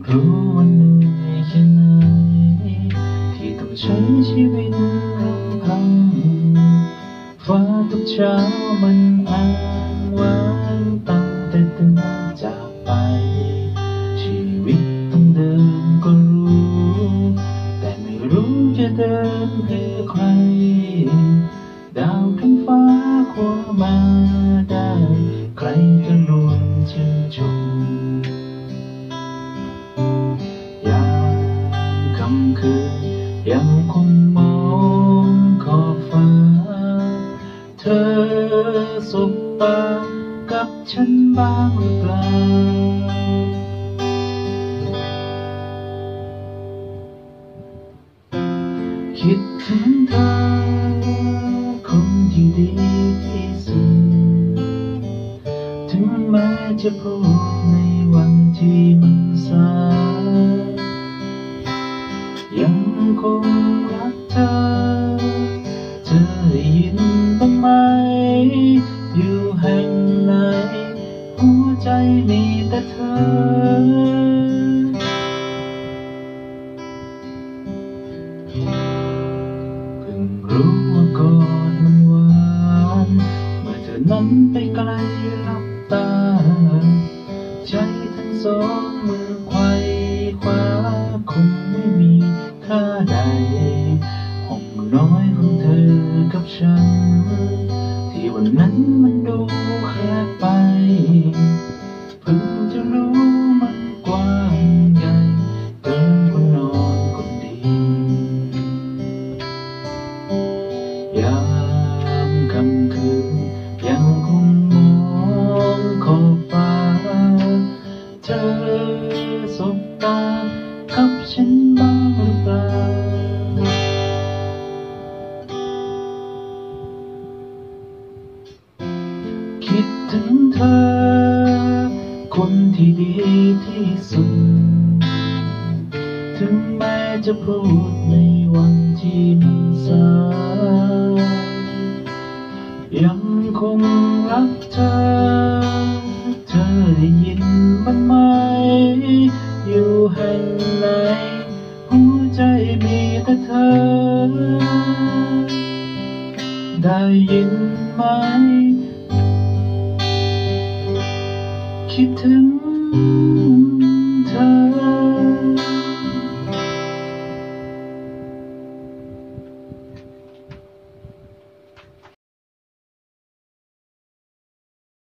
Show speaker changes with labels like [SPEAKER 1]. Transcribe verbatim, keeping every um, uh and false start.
[SPEAKER 1] รู้ว่าเหนื่อยแค่ไหนที่ต้องใช้ชีวิตลำพังฟ้าทุกเช้ามันอ้างว้างตั้งแต่ตื่นจากไปชีวิตต้องเดินก็รู้แต่ไม่รู้จะเดินเพื่อใครดาวทั้งฟ้าคว้ามาได้ใครจะรวมชื่นชมยามค่ำคืนยังคงมองขอบฟ้าเธอสบตากับฉันบ้างหรือเปล่าคิดถึงเธอคนที่ดีที่สุดถึงแม้จะพูดในวันที่มันสายยังคงรักเธอเธอได้ยินบ้างไหมอยู่แห่งไหนหัวใจมีแต่เธอเพิ่งรู้ว่ากอดมันหวานเมื่อเธอนั้นไปไกลลับตาใจทั้งสองมือไขว่คว้าคงไม่มีค่าใดห้องน้อยของเธอกับฉันที่วันนั้นมันดูแคบไปเพิ่งจะรู้มันกว้างใหญ่เกินกว่านอนคนเดียวยามค่ำคืนยังคงมองขอบฟ้าเธอสบตากับฉันบ้างหรือเปล่าคิดถึงเธอคนที่ดีที่สุดถึงแม้จะพูดในวันที่มันสายยังคงรักเธอเธอได้ยินมันไหมอยู่แห่งไหนหัวใจมีแต่เธอได้ยินไหมคิดถึง